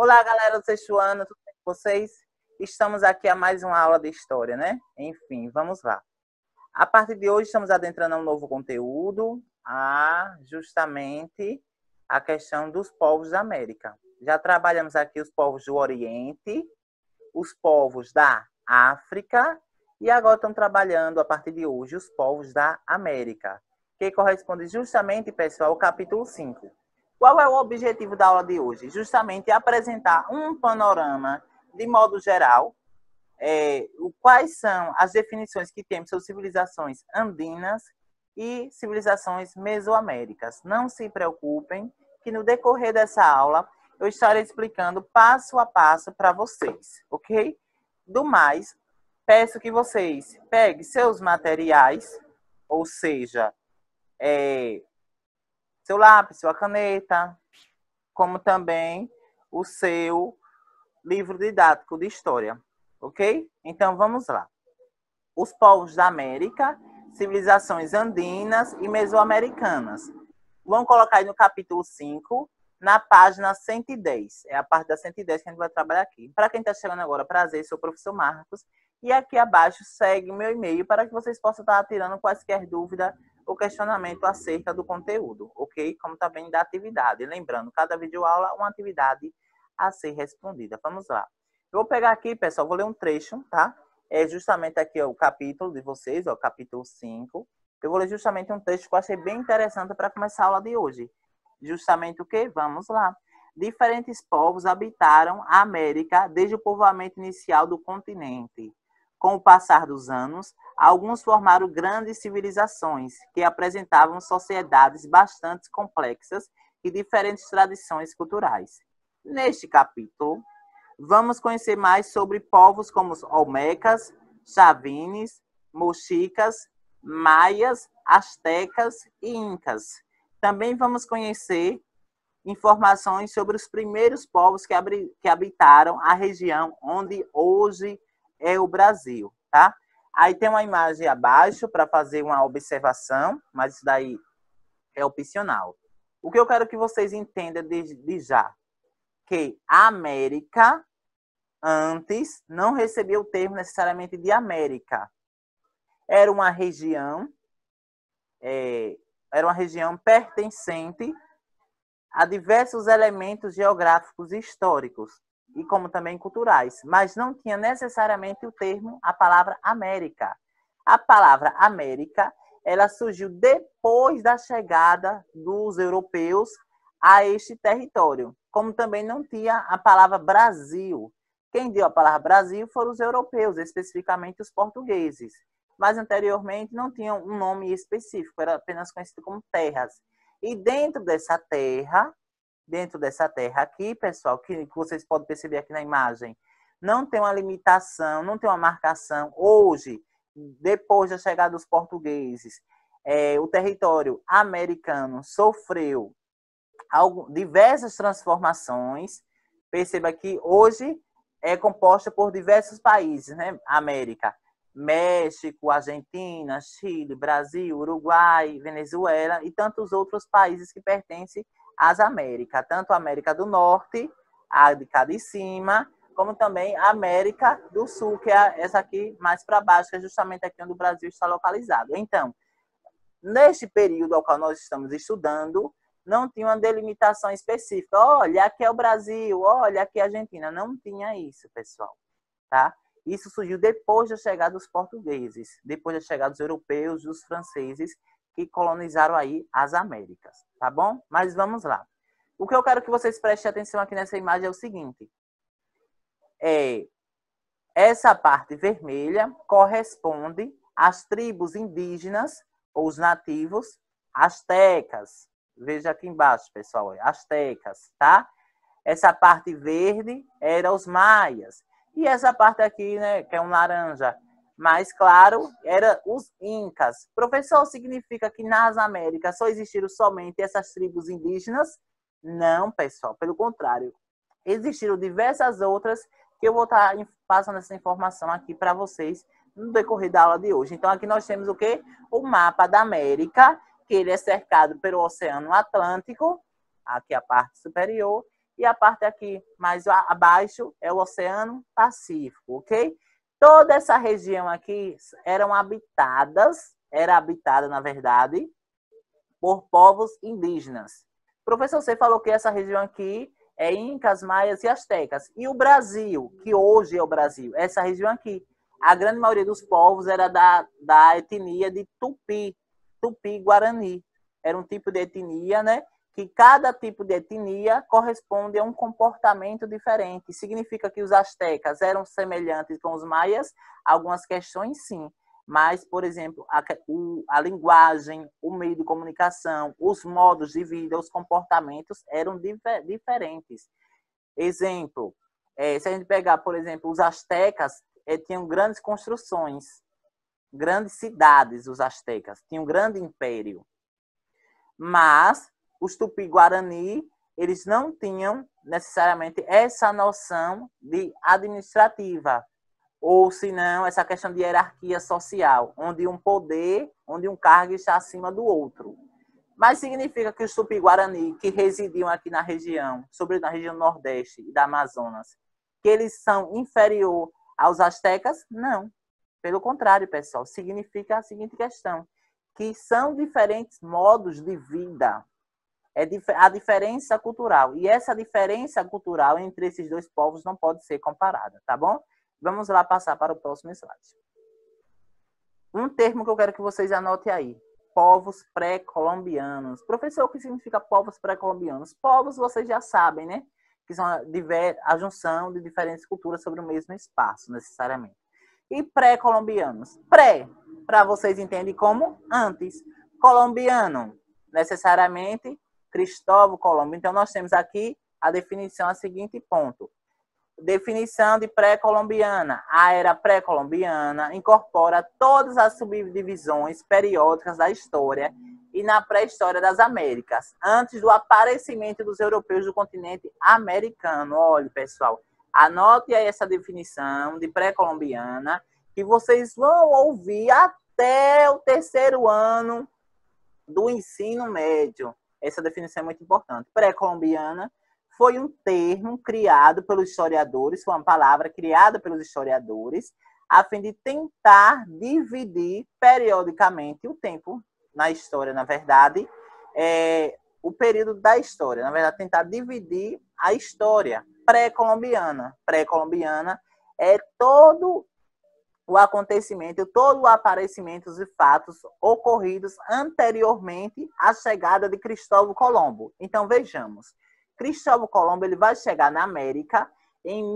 Olá, galera do sexto ano, tudo bem com vocês? Estamos aqui a mais uma aula de história, né? Enfim, vamos lá. A partir de hoje, estamos adentrando a um novo conteúdo, justamente a questão dos povos da América. Já trabalhamos aqui os povos do Oriente, os povos da África, e agora estamos trabalhando, a partir de hoje, os povos da América, que corresponde justamente, pessoal, ao capítulo 5. Qual é o objetivo da aula de hoje? Justamente apresentar um panorama, de modo geral, quais são as definições que temos sobre civilizações andinas e civilizações mesoaméricas. Não se preocupem, que no decorrer dessa aula eu estarei explicando passo a passo para vocês, ok? Do mais, peço que vocês peguem seus materiais, ou seja, seu lápis, sua caneta, como também o seu livro didático de história, ok? Então, vamos lá. Os povos da América, civilizações andinas e mesoamericanas. Vamos colocar aí no capítulo 5, na página 110. É a parte da 110 que a gente vai trabalhar aqui. Para quem está chegando agora, prazer, sou o professor Marcos. E aqui abaixo segue o meu e-mail para que vocês possam estar tirando quaisquer dúvidas ou questionamento acerca do conteúdo, ok? Como também da atividade. Lembrando, cada videoaula é uma atividade a ser respondida. Vamos lá. Eu vou pegar aqui, pessoal, vou ler um trecho, tá? É justamente aqui ó, o capítulo de vocês, ó, capítulo 5. Eu vou ler justamente um texto que eu achei bem interessante para começar a aula de hoje. Justamente o quê? Vamos lá. Diferentes povos habitaram a América desde o povoamento inicial do continente. Com o passar dos anos, alguns formaram grandes civilizações que apresentavam sociedades bastante complexas e diferentes tradições culturais. Neste capítulo, vamos conhecer mais sobre povos como os olmecas, chavines, mochicas, maias, astecas e incas. Também vamos conhecer informações sobre os primeiros povos que habitaram a região onde hoje é o Brasil, tá? Aí tem uma imagem abaixo para fazer uma observação, mas isso daí é opcional. O que eu quero que vocês entendam de já, que a América antes não recebia o termo necessariamente de América. Era uma região pertencente a diversos elementos geográficos e históricos, e como também culturais, mas não tinha necessariamente o termo, a palavra América. A palavra América, ela surgiu depois da chegada dos europeus a este território, como também não tinha a palavra Brasil. Quem deu a palavra Brasil foram os europeus, especificamente os portugueses, mas anteriormente não tinham um nome específico, era apenas conhecido como terras. E dentro dessa terra aqui, pessoal, que vocês podem perceber aqui na imagem, não tem uma limitação, não tem uma marcação. Hoje, depois da chegada dos portugueses, o território americano sofreu diversas transformações. Perceba que hoje é composta por diversos países, né? América, México, Argentina, Chile, Brasil, Uruguai, Venezuela e tantos outros países que pertencem às Américas, tanto a América do Norte, a de cá de cima, como também a América do Sul, que é essa aqui mais para baixo, que é justamente aqui onde o Brasil está localizado. Então, neste período ao qual nós estamos estudando, não tinha uma delimitação específica. Olha, aqui é o Brasil, olha, aqui é a Argentina. Não tinha isso, pessoal, tá? Isso surgiu depois da chegada dos portugueses, depois da chegada dos europeus, dos franceses, que colonizaram aí as Américas, tá bom? Mas vamos lá. O que eu quero que vocês prestem atenção aqui nessa imagem é o seguinte. Essa parte vermelha corresponde às tribos indígenas, ou os nativos, astecas. Veja aqui embaixo, pessoal, astecas, tá? Essa parte verde era os maias. E essa parte aqui, né, que é um laranja mais claro, era os incas. Professor, significa que nas Américas só existiram somente essas tribos indígenas? Não, pessoal, pelo contrário. Existiram diversas outras que eu vou estar passando essa informação aqui para vocês no decorrer da aula de hoje. Então, aqui nós temos o quê? O mapa da América, que ele é cercado pelo Oceano Atlântico, aqui a parte superior, e a parte aqui mais abaixo é o Oceano Pacífico, ok? Toda essa região aqui era habitada, na verdade, por povos indígenas. Professor, você falou que essa região aqui é Incas, Maias e Astecas. E o Brasil, que hoje é o Brasil, essa região aqui, a grande maioria dos povos era da etnia de Tupi-Guarani. Era um tipo de etnia, né? Que cada tipo de etnia corresponde a um comportamento diferente. Significa que os astecas eram semelhantes com os maias? Algumas questões, sim. Mas, por exemplo, a linguagem, o meio de comunicação, os modos de vida, os comportamentos eram diferentes. Exemplo, se a gente pegar, por exemplo, os astecas, tinham grandes construções, grandes cidades, os astecas, tinham um grande império. Mas os Tupi-Guarani, eles não tinham necessariamente essa noção de administrativa, ou se não, essa questão de hierarquia social, onde um poder, onde um cargo está acima do outro. Mas significa que os Tupi-Guarani, que residiam aqui na região, sobretudo na região nordeste e da Amazonas, que eles são inferior aos astecas? Não. Pelo contrário, pessoal, significa a seguinte questão, que são diferentes modos de vida. É a diferença cultural. E essa diferença cultural entre esses dois povos não pode ser comparada, tá bom? Vamos lá passar para o próximo slide. Um termo que eu quero que vocês anotem aí. Povos pré-colombianos. Professor, o que significa povos pré-colombianos? Povos, vocês já sabem, né? Que são a junção de diferentes culturas sobre o mesmo espaço, necessariamente. E pré-colombianos? Pré, para vocês entenderem como antes. Colombiano, necessariamente Cristóvão Colombo. Então, nós temos aqui a definição a seguinte ponto. Definição de pré-colombiana. A era pré-colombiana incorpora todas as subdivisões periódicas da história e na pré-história das Américas, antes do aparecimento dos europeus do continente americano. Olha, pessoal, anote aí essa definição de pré-colombiana, que vocês vão ouvir até o terceiro ano do ensino médio. Essa definição é muito importante. Pré-colombiana foi um termo criado pelos historiadores, foi uma palavra criada pelos historiadores, a fim de tentar dividir periodicamente o tempo na história, na verdade, o período da história, na verdade, tentar dividir a história pré-colombiana. Pré-colombiana é todo o acontecimento, todo o aparecimento de fatos ocorridos anteriormente à chegada de Cristóvão Colombo. Então, vejamos. Cristóvão Colombo ele vai chegar na América em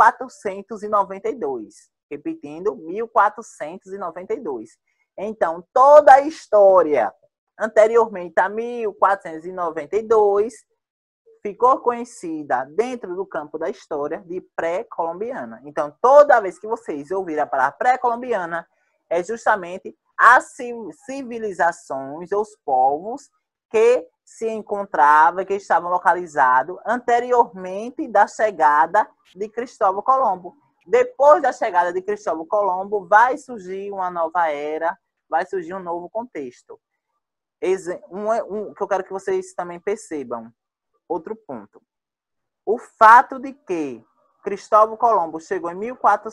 1492. Repetindo, 1492. Então, toda a história anteriormente a 1492 ficou conhecida dentro do campo da história de pré-colombiana. Então, toda vez que vocês ouvirem a palavra pré-colombiana, é justamente as civilizações, os povos que se encontravam, que estavam localizados anteriormente da chegada de Cristóvão Colombo. Depois da chegada de Cristóvão Colombo, vai surgir uma nova era, vai surgir um novo contexto. Que eu quero que vocês também percebam. Outro ponto. O fato de que Cristóvão Colombo chegou em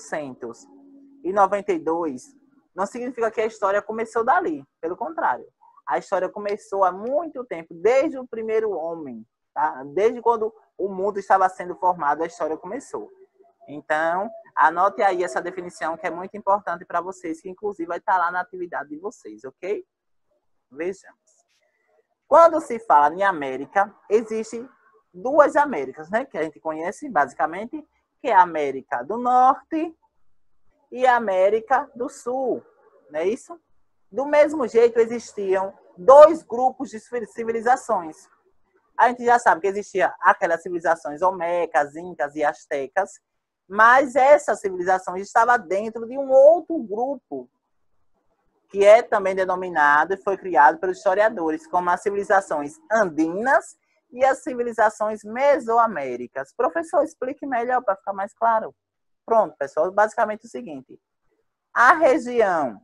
1492 não significa que a história começou dali. Pelo contrário. A história começou há muito tempo, desde o primeiro homem. Tá? Desde quando o mundo estava sendo formado, a história começou. Então, anote aí essa definição que é muito importante para vocês, que inclusive vai estar lá na atividade de vocês, ok? Vejamos. Quando se fala em América, existem duas Américas, né? Que a gente conhece basicamente, que é a América do Norte e a América do Sul, não é isso? Do mesmo jeito, existiam dois grupos de civilizações. A gente já sabe que existiam aquelas civilizações olmecas, incas e astecas, mas essa civilização estava dentro de um outro grupo, que é também denominado e foi criado pelos historiadores, como as civilizações andinas e as civilizações mesoaméricas. Professor, explique melhor para ficar mais claro. Pronto, pessoal, basicamente o seguinte. A região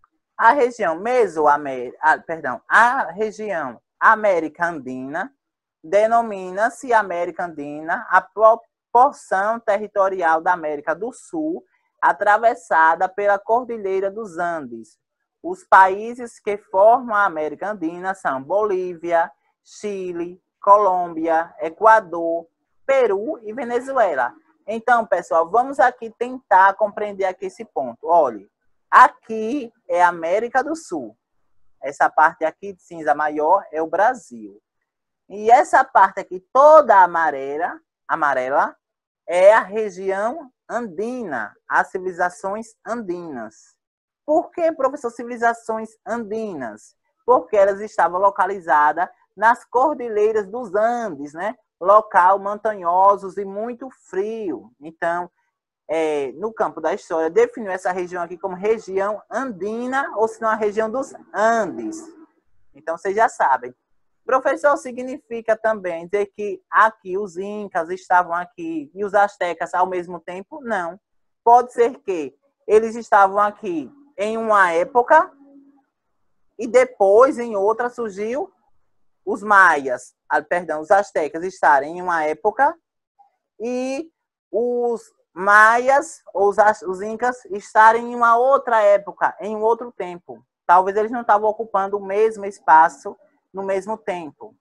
América Andina denomina-se América Andina a proporção territorial da América do Sul, atravessada pela Cordilheira dos Andes. Os países que formam a América Andina são Bolívia, Chile, Colômbia, Equador, Peru e Venezuela. Então, pessoal, vamos aqui tentar compreender aqui esse ponto. Olha, aqui é a América do Sul. Essa parte aqui de cinza maior é o Brasil. E essa parte aqui toda amarela é a região andina, as civilizações andinas. Por que, professor, civilizações andinas? Porque elas estavam localizadas nas cordilheiras dos Andes, né? Local montanhosos e muito frio. Então, no campo da história, definiu essa região aqui como região andina, ou se não a região dos Andes. Então, vocês já sabem. Professor, significa também dizer que aqui os incas estavam aqui e os astecas ao mesmo tempo? Não. Pode ser que eles estavam aqui em uma época e depois, em outra, surgiu os maias, os astecas estarem em uma época e os maias ou os incas estarem em uma outra época, em um outro tempo. Talvez eles não estavam ocupando o mesmo espaço no mesmo tempo,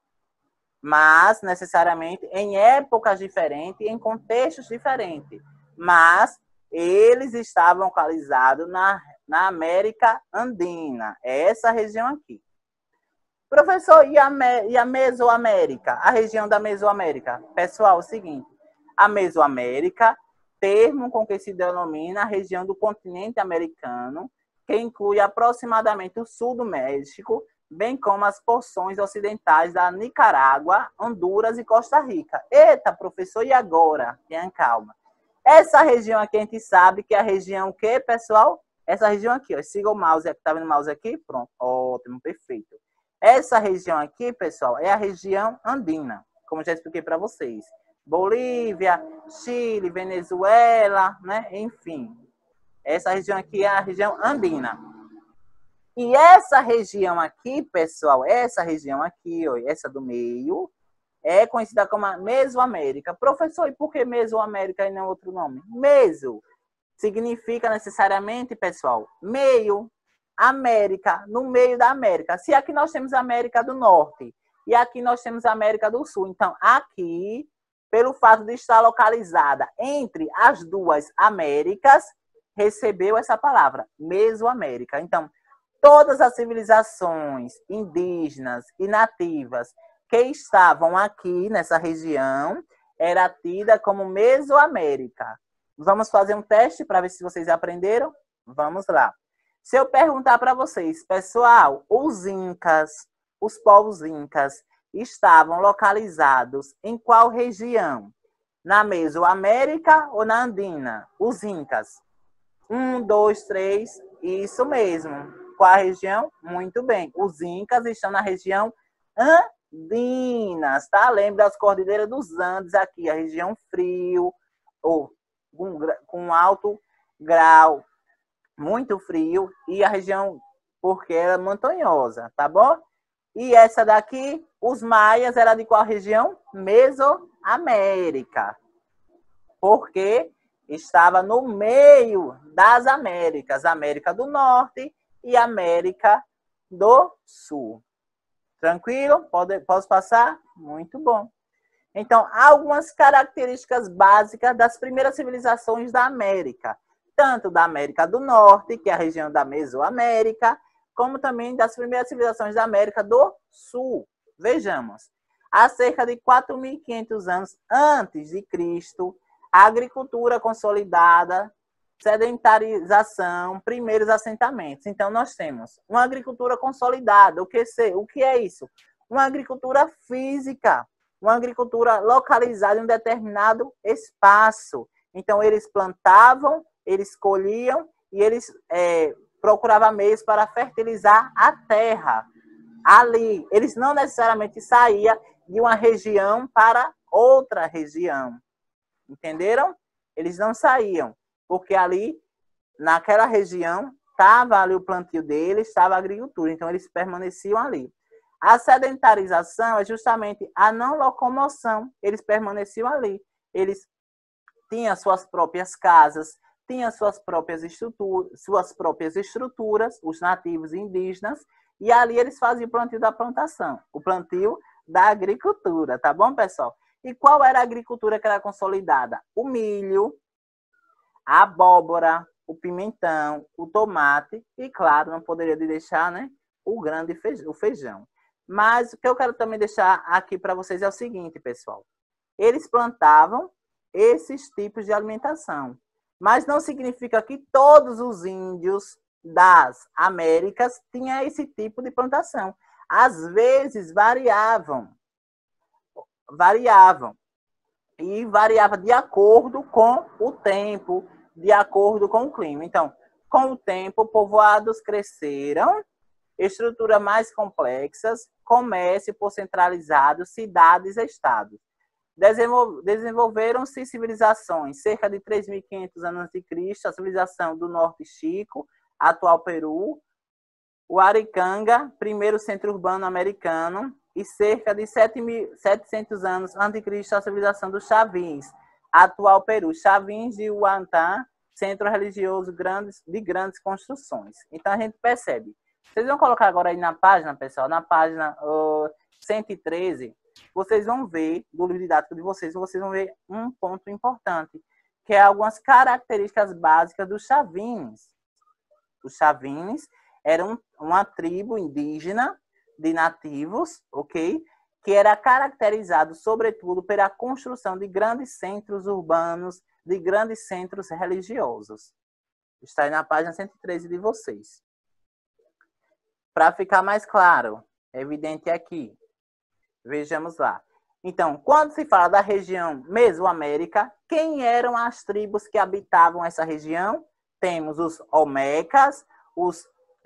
mas necessariamente em épocas diferentes, em contextos diferentes. Mas eles estavam localizados na América Andina, é essa região aqui. Professor, e a Mesoamérica? A região da Mesoamérica? Pessoal, é o seguinte, a Mesoamérica, termo com que se denomina a região do continente americano, que inclui aproximadamente o sul do México, bem como as porções ocidentais da Nicarágua, Honduras e Costa Rica. Eita, professor, e agora? Tenha calma. Essa região aqui a gente sabe que é a região o quê, pessoal? Essa região aqui, ó. Siga o mouse, tá vendo o mouse aqui? Pronto, ótimo, perfeito. Essa região aqui, pessoal, é a região andina, como já expliquei para vocês. Bolívia, Chile, Venezuela, né? Enfim. Essa região aqui é a região andina. E essa região aqui, pessoal, essa região aqui, ó, essa do meio, é conhecida como a Mesoamérica. Professor, e por que Mesoamérica e não outro nome? Meso significa necessariamente, pessoal, meio, América, no meio da América. Se aqui nós temos a América do Norte e aqui nós temos a América do Sul, então aqui, pelo fato de estar localizada entre as duas Américas, recebeu essa palavra, Mesoamérica. Então, todas as civilizações indígenas e nativas que estavam aqui nessa região era tida como Mesoamérica. Vamos fazer um teste para ver se vocês aprenderam? Vamos lá. Se eu perguntar para vocês, pessoal, os incas, os povos incas, estavam localizados em qual região? Na Mesoamérica ou na Andina? Os incas. 1, 2, 3, isso mesmo. Qual a região? Muito bem. Os incas estão na região andinas, tá? Lembra das cordilheiras dos Andes aqui, a região frio, ou com alto grau, muito frio, e a região, porque ela é montanhosa, tá bom? E essa daqui, os maias, era de qual região? Mesoamérica. Porque estava no meio das Américas, América do Norte e América do Sul. Tranquilo? Posso passar? Muito bom. Então, há algumas características básicas das primeiras civilizações da América, tanto da América do Norte, que é a região da Mesoamérica, como também das primeiras civilizações da América do Sul. Vejamos. Há cerca de 4.500 anos antes de Cristo, a agricultura consolidada, sedentarização, primeiros assentamentos. Então, nós temos uma agricultura consolidada. O que é isso? Uma agricultura física, uma agricultura localizada em um determinado espaço. Então, eles plantavam, eles colhiam e eles procuravam meios para fertilizar a terra. Ali, eles não necessariamente saíam de uma região para outra região. Entenderam? Eles não saíam, porque ali, naquela região, estava ali o plantio deles, estava a agricultura. Então, eles permaneciam ali. A sedentarização é justamente a não locomoção. Eles permaneciam ali. Eles tinham suas próprias casas, tinham suas próprias estruturas, os nativos indígenas, e ali eles faziam o plantio da plantação, o plantio da agricultura, tá bom, pessoal? E qual era a agricultura que era consolidada? O milho, a abóbora, o pimentão, o tomate e, claro, não poderia deixar, né, o feijão. Mas o que eu quero também deixar aqui para vocês é o seguinte, pessoal. Eles plantavam esses tipos de alimentação. Mas não significa que todos os índios das Américas tinham esse tipo de plantação. Às vezes variavam. E variava de acordo com o tempo, de acordo com o clima. Então, com o tempo, povoados cresceram, estruturas mais complexas, comércio por centralizado, cidades e estados. Desenvolveram-se civilizações, cerca de 3.500 anos de Cristo, a civilização do Norte Chico, atual Peru, o Aricanga, primeiro centro urbano americano, e cerca de 700 anos antes de Cristo, a civilização dos Chavins, atual Peru. Chavins de Huantán, centro religioso de grandes construções. Então, a gente percebe. Vocês vão colocar agora aí na página, pessoal, na página 113, vocês vão ver, do livro didático de vocês vão ver um ponto importante, que é algumas características básicas dos Chavins. Os Chavins eram uma tribo indígena de nativos, ok? Que era caracterizado, sobretudo, pela construção de grandes centros urbanos, de grandes centros religiosos. Está aí na página 113 de vocês. Para ficar mais claro, é evidente aqui. Vejamos lá. Então, quando se fala da região Mesoamérica, quem eram as tribos que habitavam essa região? Temos os Olmecas, os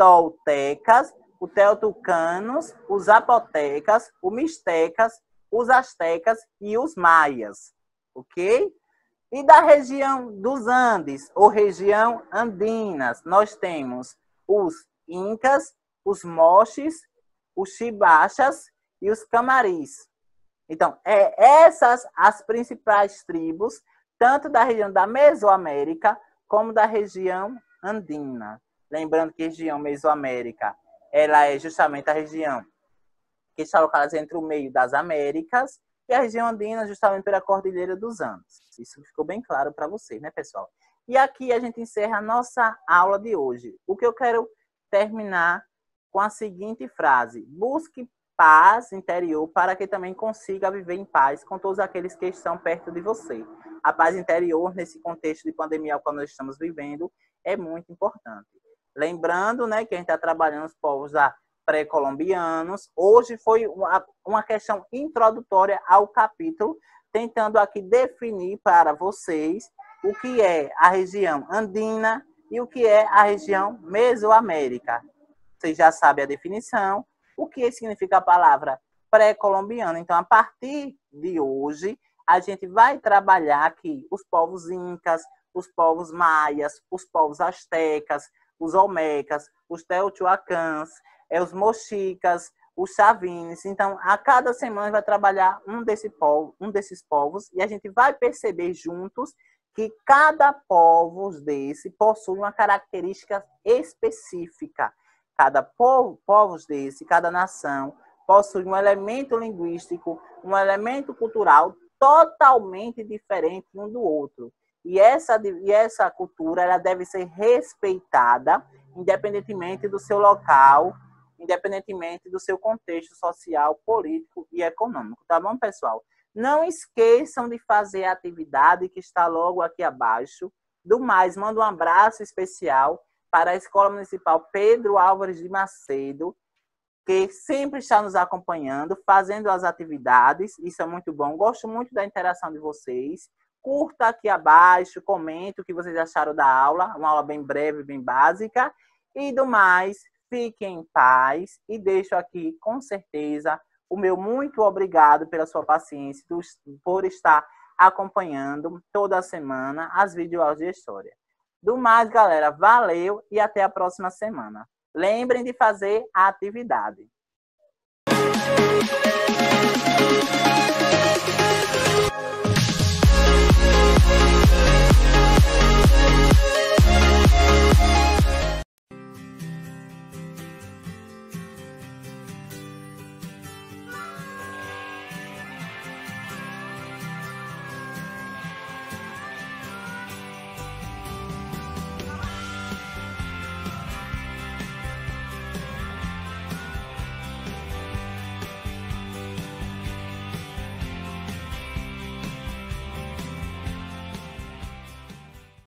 Toltecas, os Teotihuacanos, os Zapotecas, os Mixtecas, os Astecas e os Maias, ok? E da região dos Andes, ou região Andinas, nós temos os Incas, os Moches, os Chibachas e os Camaris. Então, essas as principais tribos, tanto da região da Mesoamérica, como da região andina. Lembrando que a região Mesoamérica, ela é justamente a região que está localizada entre o meio das Américas, e a região andina justamente pela Cordilheira dos Andes. Isso ficou bem claro para vocês, né, pessoal? E aqui a gente encerra a nossa aula de hoje. O que eu quero terminar com a seguinte frase: busque paz interior para que também consiga viver em paz com todos aqueles que estão perto de você. A paz interior, nesse contexto de pandemia que nós estamos vivendo, é muito importante. Lembrando, né, que a gente está trabalhando os povos pré-colombianos. Hoje foi uma questão introdutória ao capítulo, tentando aqui definir para vocês o que é a região andina e o que é a região Mesoamérica. Vocês já sabem a definição, o que significa a palavra pré-colombiano. Então, a partir de hoje, a gente vai trabalhar aqui os povos incas, os povos maias, os povos astecas, os olmecas, os teotihuacans, os mochicas, os chavines. Então, a cada semana vai trabalhar um desses povos e a gente vai perceber juntos que cada povo desse possui uma característica específica. Cada povo desse, cada nação, possui um elemento linguístico, um elemento cultural totalmente diferente um do outro. E essa cultura ela deve ser respeitada, independentemente do seu local, independentemente do seu contexto social, político e econômico. Tá bom, pessoal? Não esqueçam de fazer a atividade que está logo aqui abaixo. Do mais, mando um abraço especial para a Escola Municipal Pedro Álvares de Macedo, que sempre está nos acompanhando, fazendo as atividades. Isso é muito bom. Gosto muito da interação de vocês. Curta aqui abaixo, comente o que vocês acharam da aula. Uma aula bem breve, bem básica. E do mais, fiquem em paz. E deixo aqui, com certeza, o meu muito obrigado pela sua paciência, por estar acompanhando toda semana as videoaulas de história. Do mais, galera, valeu e até a próxima semana. Lembrem de fazer a atividade.